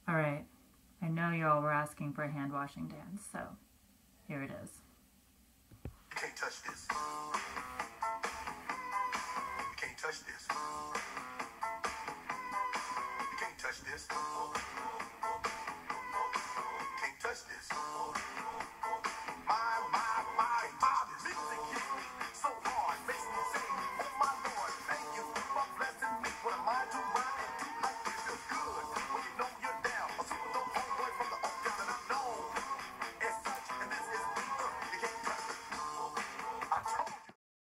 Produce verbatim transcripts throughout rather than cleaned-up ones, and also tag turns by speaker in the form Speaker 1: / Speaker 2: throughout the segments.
Speaker 1: All right, I know y'all were asking for a hand washing dance, so here it is.
Speaker 2: You can't touch this. You can't touch this. You can't touch this. You can't touch this. My, my, my, my music hits me so hard, makes me say, oh my Lord, thank you for blessing me. What am I to ride and do like this? Feels good when you know you're down. A super dope homeboy from the Oak that I know. It's such, and this is me. Uh, you can't touch it. I told you.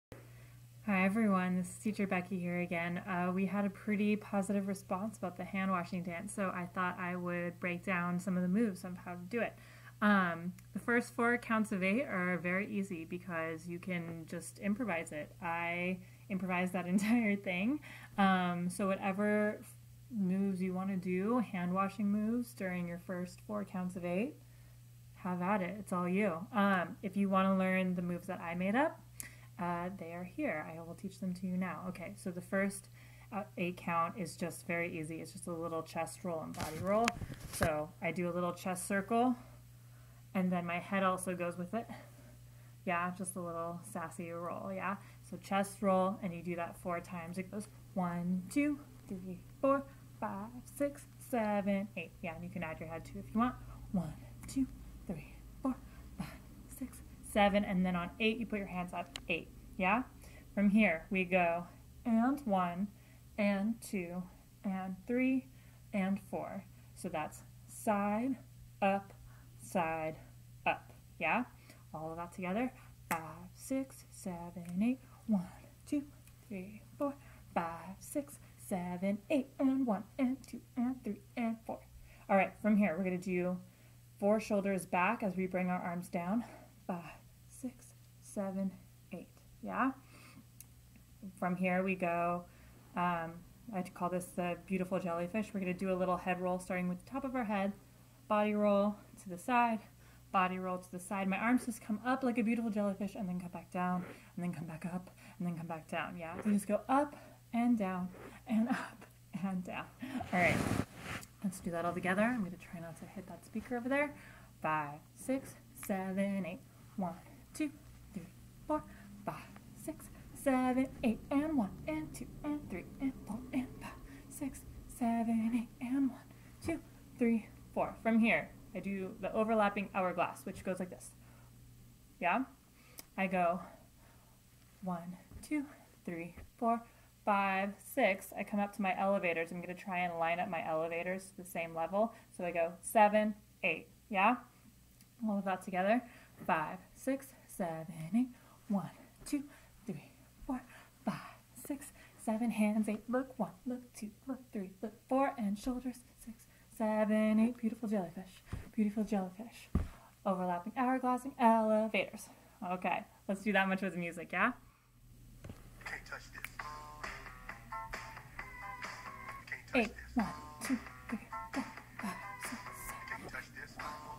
Speaker 1: Hi everyone, this is Teacher Becky here again. Uh, we had a pretty positive response about the hand washing dance, so I thought I would break down some of the moves of how to do it. Um, the first four counts of eight are very easy because you can just improvise it. I improvised that entire thing. Um, so whatever moves you want to do, hand washing moves during your first four counts of eight, have at it. It's all you. Um, if you want to learn the moves that I made up, uh, they are here. I will teach them to you now. Okay, so the first uh, eight count is just very easy. It's just a little chest roll and body roll. So I do a little chest circle, and then my head also goes with it. Yeah, just a little sassy roll, yeah? So chest roll, and you do that four times. It goes one, two, three, four, five, six, seven, eight. Yeah, and you can add your head too if you want. One, two, three, four, five, six, seven, and then on eight, you put your hands up. Eight, yeah? From here, we go and one, and two, and three, and four. So that's side, up, side, up, yeah? All of that together. Five, six, seven, eight. One, two, three, four, five, six, seven, eight, and one, and two, and three, and four. All right, from here, we're gonna do four shoulders back as we bring our arms down. Five, six, seven, eight, yeah? From here, we go, um, I call this the beautiful jellyfish. We're gonna do a little head roll starting with the top of our head, body roll to the side, body roll to the side. My arms just come up like a beautiful jellyfish and then come back down and then come back up and then come back down. Yeah, so just go up and down and up and down. All right, let's do that all together. I'm going to try not to hit that speaker over there. Five, six, seven, eight. One, two, three, four, five, six, seven, eight, and one, and two, and three, and four, and five, six, seven, eight, and one, two, three, four. From here, I do the overlapping hourglass, which goes like this. Yeah? I go one, two, three, four, five, six. I come up to my elevators. I'm going to try and line up my elevators to the same level. So I go seven, eight. Yeah? All of that together. Five, six, seven, eight. One, two, three, four, five, six, seven. Hands, eight. Look, one, look, two, look, three, look, four, and shoulders, six, seven, eight. Beautiful jellyfish. Beautiful jellyfish. Overlapping hourglass and elevators. Okay, let's do that much with the music, yeah?
Speaker 2: You can't touch this. You can't touch
Speaker 1: Eight.
Speaker 2: this.
Speaker 1: One, two, three, four, five, six,
Speaker 2: You
Speaker 1: seven.
Speaker 2: can't touch this.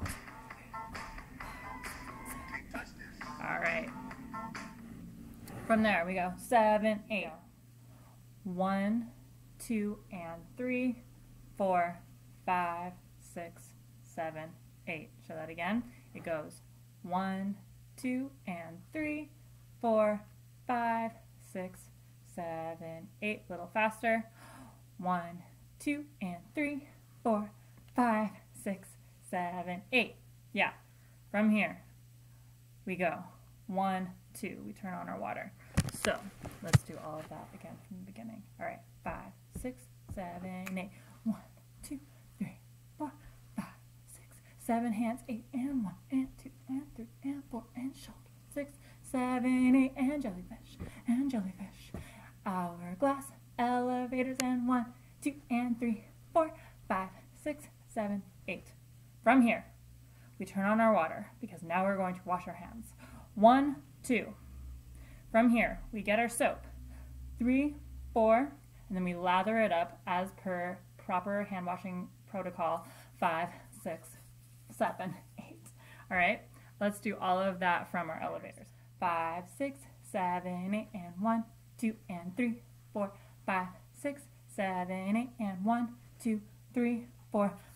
Speaker 2: You can't touch this.
Speaker 1: All right. From there, we go seven, eight. One, two, and three, four, five, six, seven, eight. Show that again. It goes one, two, and three, four, five, six, seven, eight. A little faster. One, two, and three, four, five, six, seven, eight. Yeah. From here, we go one, two. We turn on our water. So let's do all of that again from the beginning. All right. Five, six, seven, eight. One, two, three, four, five, six, seven. Hands, eight, and one, and two, and three, and four, and shoulder, six, seven, eight, and jellyfish, and jellyfish. Hourglass, elevators, and one, two, and three, four, five, six, seven, eight. From here, we turn on our water because now we're going to wash our hands. One, two. From here, we get our soap. Three, four, and then we lather it up as per proper hand washing protocol. Five, six, seven, eight. All right, let's do all of that from our elevators. Five, six, seven, eight, and one, two, and three, four, five, six, seven, eight, and one, two, three, four,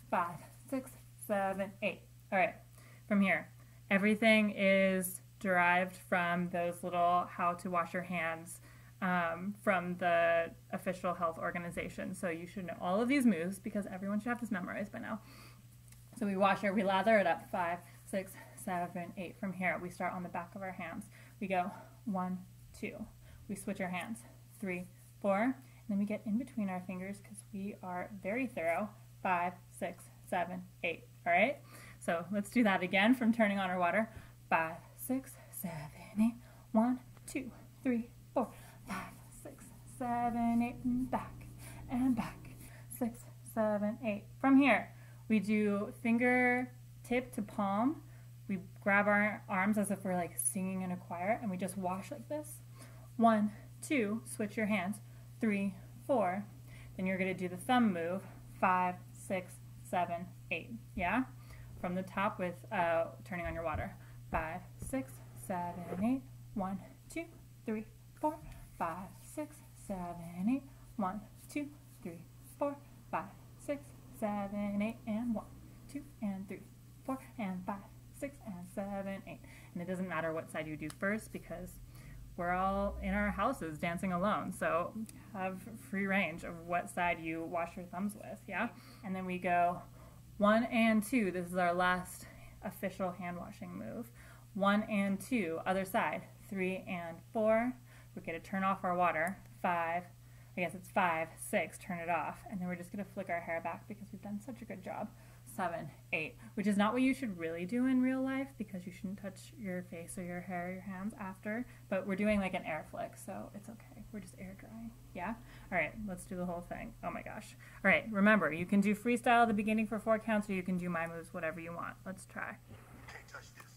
Speaker 1: five, six, seven, eight. All right, from here, everything is derived from those little how to wash your hands um, from the official health organization. So you should know all of these moves because everyone should have this memorized by now. So we wash our, we lather it up, five, six, seven, eight. From here, we start on the back of our hands. We go one, two. We switch our hands, three, four. And then we get in between our fingers because we are very thorough, five, six, seven, eight. All right? So let's do that again from turning on our water. Five, six, seven, eight. One, two, three, four. Five, six, seven, eight. And back and back. Six, seven, eight. From here, we do finger tip to palm. We grab our arms as if we're like singing in a choir, and we just wash like this. One, two, switch your hands. Three, four. Then you're going to do the thumb move. Five, six, seven, eight. Yeah? From the top with uh, turning on your water. Five, six, seven, eight. One, two, three, four. Five, six, seven, eight. One, two, three, four. Five, six, seven, eight. And one, two, and three, four, and five, six, and seven, eight. And it doesn't matter what side you do first because we're all in our houses dancing alone. So have free range of what side you wash your thumbs with, yeah? And then we go one and two. This is our last official hand washing move. One and two, other side. Three and four. We're gonna turn off our water. Five, I guess it's five, six, turn it off. And then we're just gonna flick our hair back because we've done such a good job. Seven, eight, which is not what you should really do in real life because you shouldn't touch your face or your hair or your hands after, but we're doing like an air flick, so it's okay. We're just air drying, yeah? All right, let's do the whole thing. Oh my gosh. All right, remember, you can do freestyle at the beginning for four counts or you can do my moves, whatever you want. Let's try.
Speaker 2: Can't touch this.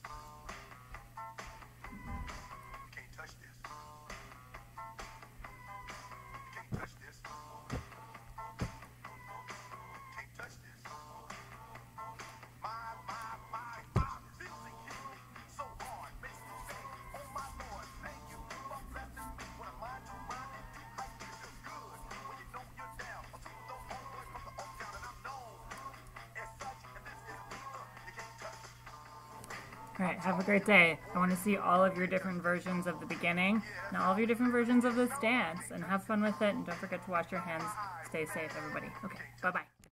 Speaker 2: Can't touch this. Can't touch this. Can't touch this. My, my, my, my music hit me so hard, makes me say, oh my Lord, thank you for blessing me. What am I to run and do like this is good when you know you're down. A super dope homeboy from the Oak Town and I'm known as such, and this is me, uh, you can't touch.
Speaker 1: All right, have a great day. I want to see all of your different versions of the beginning and all of your different versions of this dance, and have fun with it, and don't forget to wash your hands. Stay safe, everybody. Okay, bye-bye.